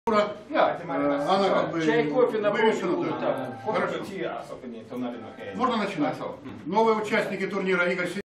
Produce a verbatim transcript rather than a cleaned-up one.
Ja, это Э, она как бы чай, кофе на вывешена, будут. да. Хорошо. Можно начинать. Новые участники турнира Игорь